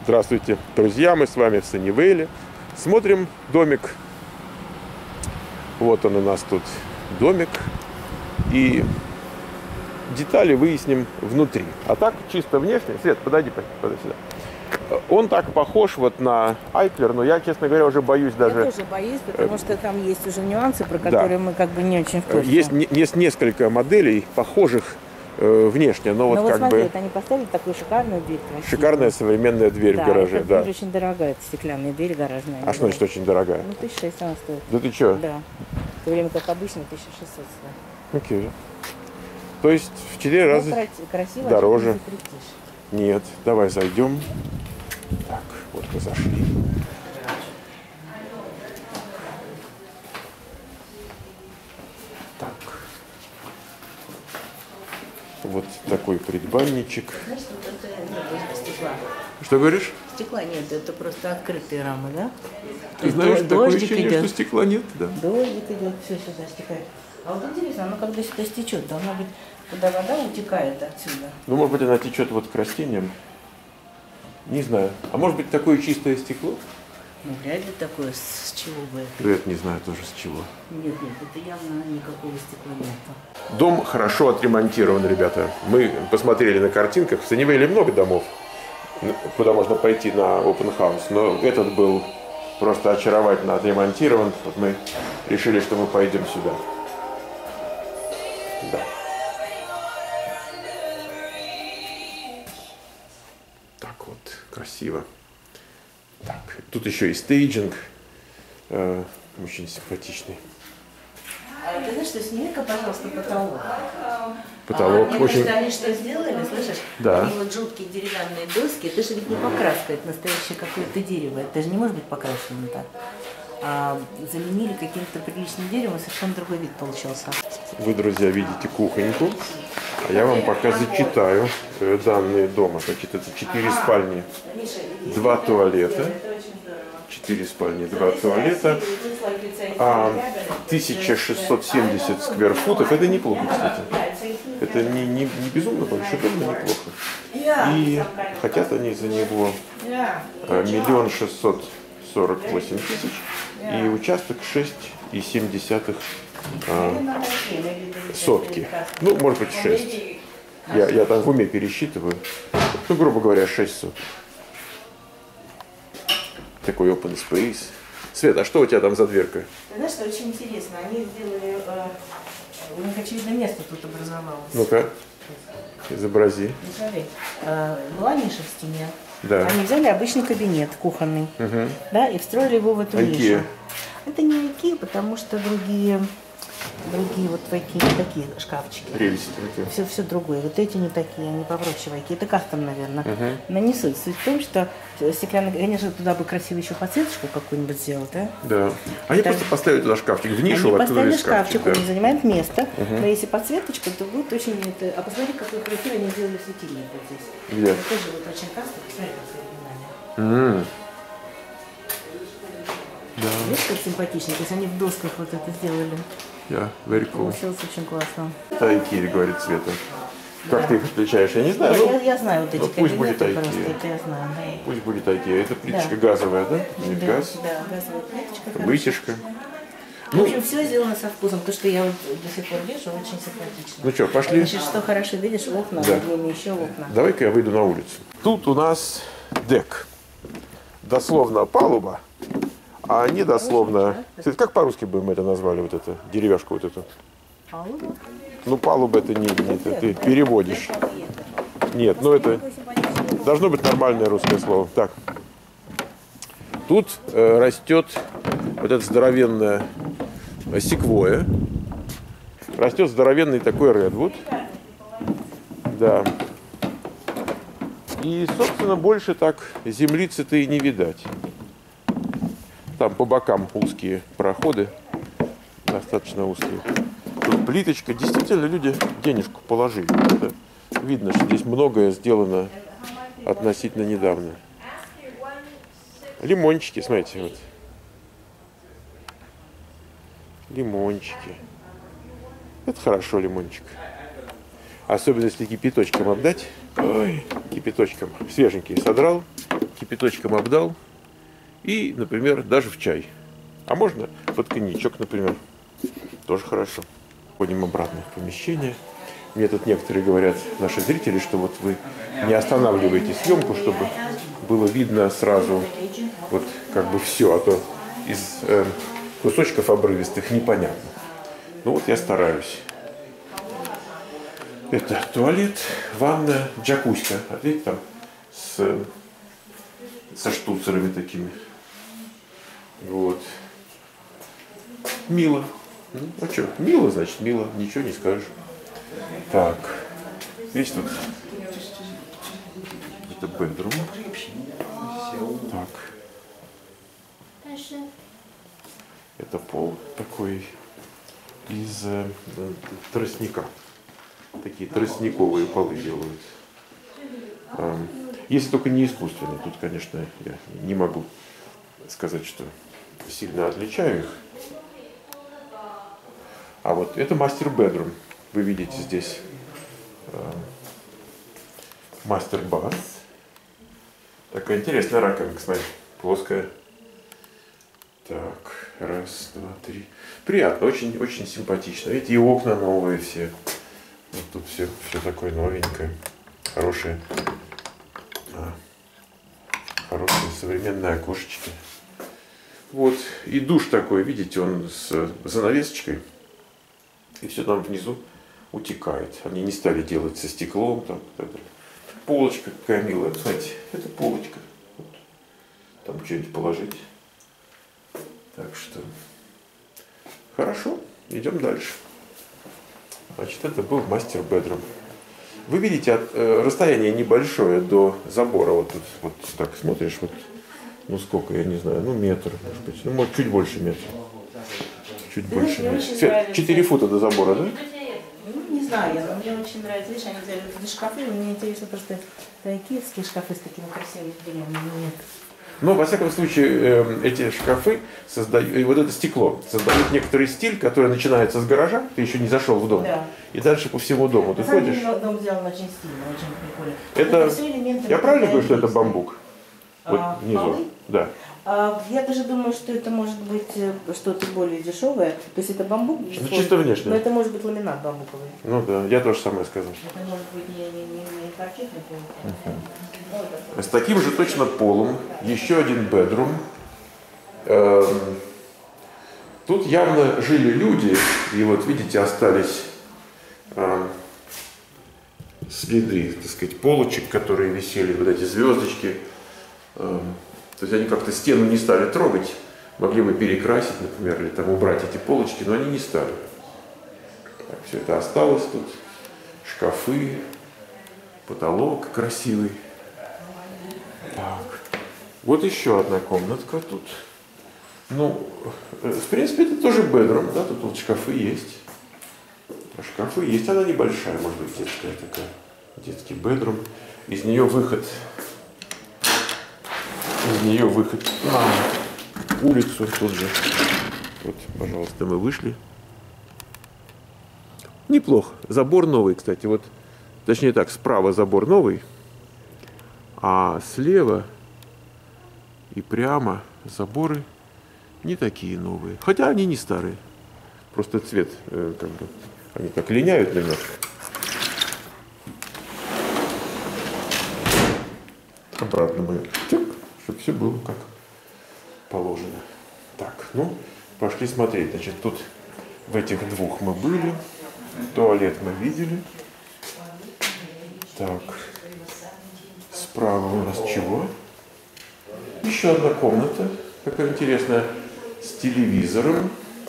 Здравствуйте, друзья, мы с вами в Саннивейле. Смотрим домик. Вот он у нас тут домик. И детали выясним внутри. А так, чисто внешне. Свет, подойди сюда. Он так похож вот на Айклер, но я, честно говоря, уже боюсь даже... Я тоже боюсь, потому что там есть уже нюансы, про которые мы как бы не очень в курсе. Есть несколько моделей, похожих внешне, но вот вот как смотри, бы... они поставили такую шикарную дверь. Красивую. Шикарная современная дверь в гараже, это дверь очень дорогая, это стеклянная дверь гаражная. А что значит очень дорогая? Ну, 1600 она стоит. Да ты что? Да. В то время как обычно 1600 стоит. Окей. То есть в 4 раза красиво, дороже. Не Нет, давай зайдем. Так, вот мы зашли. Так. Вот такой предбанничек. Знаешь, что это нет стекла. Что говоришь? Стекла нет, это просто открытые рамы, да? Ты знаешь, такое дождик ощущение, идет. что стекла нет, да. Дождик идет, все сюда стекает. А вот интересно, оно когда сюда стечет, должна быть, куда вода утекает отсюда. Ну, может быть, она течет вот к растениям. Не знаю. А может быть, такое чистое стекло? Ну, вряд ли такое, с чего бы это? Да, это не знаю тоже с чего. Нет, это явно никакого стекла нет. Дом хорошо отремонтирован, ребята. Мы посмотрели на картинках. В Саннивейле много домов, куда можно пойти на open house. Но этот был просто очаровательно отремонтирован. Вот мы решили, что мы пойдем сюда. Да. Так вот, красиво. Так, тут еще и стейджинг. Очень симпатичный. А ты знаешь, что сними-ка, пожалуйста, потолок. Потолок Мне очень... кажется, они что сделали, слышишь? Да. Они вот жуткие деревянные доски. Это же ведь не покраска, это настоящее какое-то дерево. Это же не может быть покрашено так. А заменили каким-то приличным деревом, и совершенно другой вид получился. Вы, друзья, видите кухоньку, а я вам пока зачитаю данные дома. Значит, это 4 спальни, 2 туалета. 4 спальни, 2 туалета. 1670 скверфутов. Это неплохо, кстати. Это не безумно большой дом, но неплохо. И хотят они за него 1 648 000. И участок 6,7 сотки. Ну, может быть, 6. Я там в уме пересчитываю. Ну, грубо говоря, 6 соток. Такой open space. Свет, а что у тебя там за дверка? Ты знаешь, что очень интересно? Они сделали... У них, очевидно, место тут образовалось. Ну-ка, изобрази. Ну, смотри, была ниша в стене. Да. Они взяли обычный кабинет кухонный, да, и встроили его в эту нишу. Это не IKEA, потому что другие вот такие шкафчики. Рельсы. Все другое. Вот эти не такие, они попроще в IKEA. Это кастом, наверное. Но не суть. Суть в том, что стеклянный, конечно, туда бы красиво еще подсветочку какую-нибудь сделать, да? Да. Они просто поставили туда шкафчик в нишу, они оттуда поставили шкафчик. он занимает место. Но если подсветочка, то будет очень... А посмотри, какой красивый они сделали светильник вот здесь. Где? Это тоже вот очень кастом. Посмотри, как оригинально. Да. Видишь, как симпатично? То есть они в досках вот это сделали. Very cool. Получилось очень классно. Это IKEA, говорит Света. Как ты их отличаешь? Я не знаю. Я знаю вот эти пусть будет кабинеты IKEA. просто, это я знаю. Да. Пусть будет IKEA. Это плиточка газовая, да? Или газ? Да, газовая плиточка. Вытяжка. В общем, все сделано со вкусом. То, что я вот до сих пор вижу, очень симпатично. Ну что, пошли? Значит, что хорошо, видишь, окна, над ними еще окна. Давай-ка я выйду на улицу. Тут у нас дек. Дословно палуба, а не дословно... Как по-русски бы мы это назвали, вот это, деревяшку вот эту? Палуба? Ну, палуба это не это, ты переводишь. Нет, ну это должно быть нормальное русское слово. Так, тут растет вот эта здоровенная секвоя. Растет здоровенный такой редвуд. Да. И, собственно, больше так землицы-то и не видать. Там по бокам узкие проходы, достаточно узкие. Тут плиточка. Действительно, люди денежку положили. Это видно, что здесь многое сделано относительно недавно. Лимончики, смотрите, вот. Лимончики. Это хорошо, лимончик. Особенно если кипяточком обдать. Ой, кипяточком. Свеженький содрал. кипяточком обдал и, например, даже в чай. А можно под коньячок, например. Тоже хорошо. Ходим обратно в помещение. Мне тут некоторые говорят, наши зрители, что вот вы не останавливаете съемку, чтобы было видно сразу вот как бы все, а то из кусочков обрывистых непонятно. Ну вот я стараюсь. Это туалет, ванна, джакуська. А видите, там со штуцерами такими. Вот. Мило. Ну, а что? Мило, значит, мило. Ничего не скажешь. Так. Здесь тут. Это бедрум. Так. Это пол такой из тростника. Такие тростниковые полы делают. Если только не искусственные. Тут, конечно, я не могу сказать, что сильно отличаю их. А вот это мастер-бедрум. Вы видите здесь мастер-бас. Такая интересная раковинка, смотрите, плоская. Так, раз, два, три. Приятно, очень, очень симпатично. Видите, и окна новые все. Вот тут все такое новенькое. Хорошие современные окошечки. Вот, и душ такой, видите, он с занавесочкой. И все там внизу утекает. Они не стали делать со стеклом. Там, полочка какая милая. Смотрите, это полочка. Вот. Там что-нибудь положить. Так что хорошо, идем дальше. Значит, это был мастер-бедрум. Вы видите, расстояние небольшое до забора. Вот тут вот так смотришь, вот, ну сколько, я не знаю, ну метр, может быть, ну может чуть больше метра. Чуть больше метра. 4 фута до забора, да? Ну, не знаю, но мне очень нравится. Видишь, они взяли эти шкафы, мне интересно просто киевские шкафы с такими красивыми деревьями. Нет. Но, во всяком случае, эти шкафы создают, и вот это стекло создает некоторый стиль, который начинается с гаража, ты еще не зашел в дом, да. И дальше по всему дому ты ходишь. Дом сделан очень стильно, очень прикольно. Это я правильно говорю, что это бамбук? Вот внизу. Полы? Да. Я даже думаю, что это может быть что-то более дешевое. То есть это бамбук, ну, чисто внешне. Но это может быть ламинат бамбуковый. Ну да, я тоже самое сказал. Это может быть не паркетный пол. С таким же точно полом еще один бедрум. Тут явно жили люди, и вот видите, остались следы, так сказать, полочек, которые висели, вот эти звездочки. То есть они как-то стену не стали трогать, могли бы перекрасить, например, или там убрать эти полочки, но они не стали. Так, все это осталось тут. Шкафы, потолок красивый. Так. Вот еще одна комнатка тут. Ну, в принципе, это тоже бедрум, да, тут вот шкафы есть. Шкафы есть, она небольшая, может быть, детская такая. Детский бедрум. Из нее выход на улицу тут же. Вот, пожалуйста, мы вышли. Неплохо. Забор новый, кстати. Вот, точнее так, справа забор новый, а слева и прямо заборы не такие новые. Хотя они не старые. Просто цвет, как бы, они так линяют немножко. Обратно мы, чтобы все было как положено. Так, ну, пошли смотреть. Значит, тут в этих двух мы были. Туалет мы видели. Так, справа у нас чего? Еще одна комната, какая интересная, с телевизором.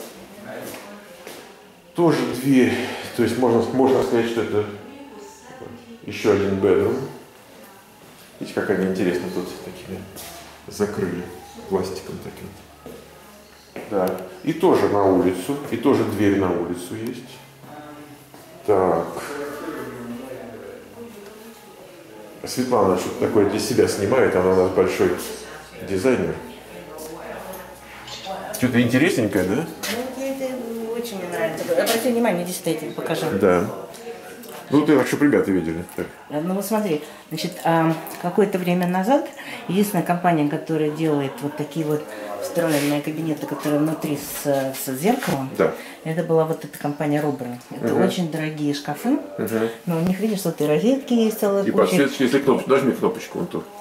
Тоже дверь, то есть можно сказать, что это еще один бедрум. Видите, как они интересно тут такими закрыли пластиком таким. Да, и тоже на улицу, и тоже дверь на улицу есть. Так. Светлана что-то такое для себя снимает, она у нас большой дизайнер. Что-то интересненькое, да? Ну, это очень мне нравится. Обрати внимание, здесь эти покажи. Да. Ну, ты, что ребята видели. Так. Ну вот смотри, значит, какое-то время назад единственная компания, которая делает вот такие вот встроенные кабинеты, которые внутри с зеркалом, Да. это была вот эта компания Рубра. Это очень дорогие шкафы, но у них, видишь, вот и розетки есть целая И куча. подсветочки, если кнопочку, нажми кнопочку вон ту.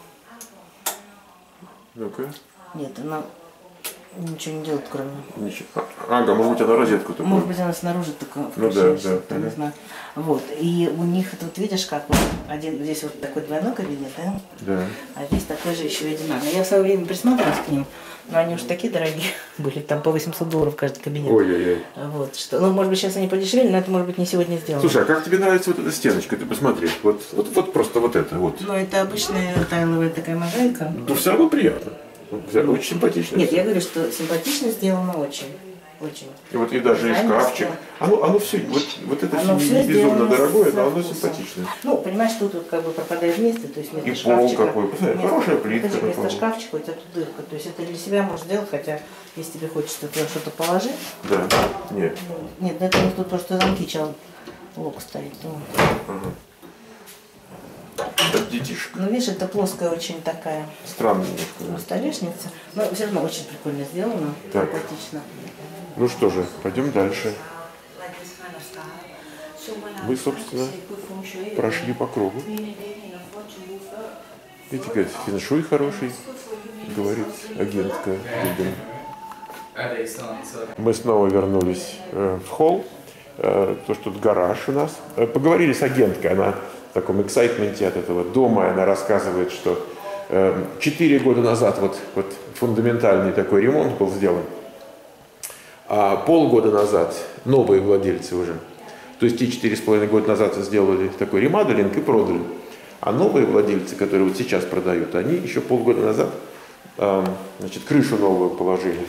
Ну-ка. Нет, она ничего не делает, кроме... Ничего. Ага, может быть, она розетку такую. Может быть, она снаружи только Ну включается, да. не знаю. Вот. И у них тут, видишь, как вот один, здесь вот такой двойной кабинет, да? Да. А здесь такой же еще и одинарный. Я в свое время присматривалась к ним, но они уж такие дорогие были, там по $800 каждый кабинет. Ой-ой-ой. Вот, что, ну, может быть, сейчас они подешевели, но это, может быть, не сегодня сделано. Слушай, а как тебе нравится вот эта стеночка? Ты посмотри. Вот просто вот это вот. Но это обычная тайловая такая мозаика. Ну, все равно приятно. Очень симпатично. Нет, я говорю, что симпатично сделано очень. Очень. И вот и даже и шкафчик. Оно все, вот это Оно все всё не безумно сделано дорогое, со но оно вкусом. симпатичное. Ну, понимаешь, тут вот как бы пропадает вместе, то есть вместо И пол шкафчика. какой, посмотри, хорошая плитка Вместо такая. шкафчика у тебя тут дырка. То есть это для себя можешь сделать, хотя если тебе хочется туда что-то положить. Да, нет. Нет, это у них тут просто замки лок стоит. Вот. Так, детишек. Ну, видишь, это плоская очень такая Странно немножко. столешница. Но все равно очень прикольно сделано, Так. симпатично. Ну что же, пойдем дальше. Мы, собственно, прошли по кругу. Видите, говорит, феншуй хороший, говорит агентка. Мы снова вернулись в холл, то, что тут гараж у нас. Поговорили с агенткой, она в таком эксайтменте от этого дома, она рассказывает, что 4 года назад вот фундаментальный такой ремонт был сделан, а полгода назад новые владельцы уже, то есть те 4,5 года назад сделали такой ремоделинг и продали. А новые владельцы, которые вот сейчас продают, они еще полгода назад значит, крышу новую положили.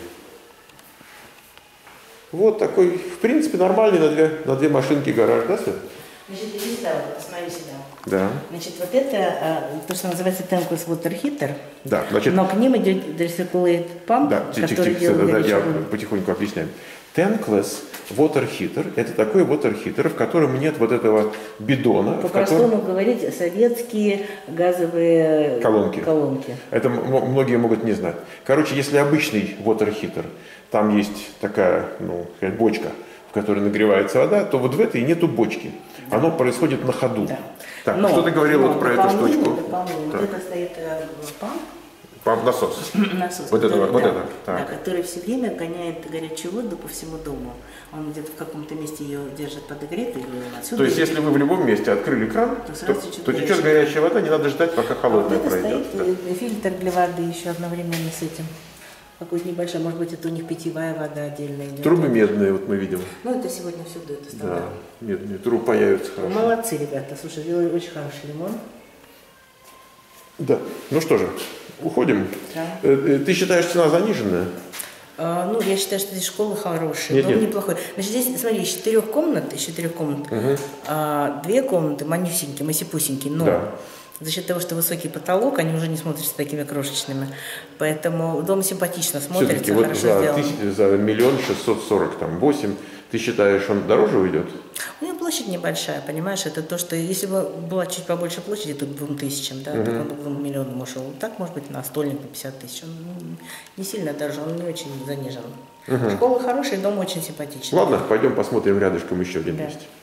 Вот такой, в принципе, нормальный на две машинки гараж, да, Свет? Значит, иди сюда, вот, посмотри сюда. Да. Значит, вот это то, что называется Tankless Water Heater, Да, значит, но к ним идет Recirculate Pump, да, который делает я горячую воду. потихоньку объясняю. Tankless Water Heater – это такой water heater, в котором нет вот этого бидона, в По-простому котором говорить, советские газовые колонки. Это многие могут не знать. Короче, если обычный water heater, там есть такая, ну, бочка, в которой нагревается вода, то вот в этой нету бочки. Оно происходит на ходу. Да. Так, что ты говорил вот про эту штучку? Дополнение. Вот это стоит памп, Насос. насос, Вот который, это, вот да, это. да, Так. который все время гоняет горячую воду по всему дому. Он где-то в каком-то месте ее держит подогретой или отсюда. То есть, если вы в любом месте открыли кран, сразу то течет горячая вода, не надо ждать, пока холодная вот это пройдет. стоит фильтр для воды еще одновременно с этим. Какой-то небольшой, может быть, это у них питьевая вода отдельная идет. Трубы медные, вот мы видим. Ну, это сегодня всюду это Да, стандарт. медные трубы появятся хорошо. Молодцы, ребята. Слушай, сделали очень хороший лимон. Да. Ну что же, уходим. Да. Ты считаешь, цена заниженная? Ну, я считаю, что здесь школа хорошая, Нет, дом нет. неплохой. Значит, здесь, смотри, из 4 комнат, 2 комнаты манюсенькие, масипусенькие, но Да. за счет того, что высокий потолок, они уже не смотрятся такими крошечными. Поэтому дом симпатично смотрится, Все-таки вот хорошо за, сделан. за 1 648 000, ты считаешь, он дороже уйдет? У него площадь небольшая, понимаешь, это то, что если бы была чуть побольше площади, то к 2000, да, так он бы к 2 миллионам ушел. Так, может быть, на стольник на 50 000. Он не сильно дороже, он не очень занижен. Школа хорошая, дом очень симпатичный. Ладно, пойдем посмотрим рядышком еще один Да. есть.